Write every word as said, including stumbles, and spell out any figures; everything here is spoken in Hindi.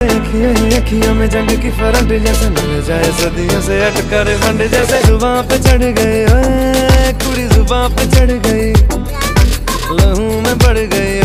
अखियों में जंग की फरंट जैसे मिल जाए सदियों से अटकर फंड जैसे जुबां पे चढ़ गए, ओए कुड़ी जुबां पे चढ़ गई, लहू में बढ़ गई।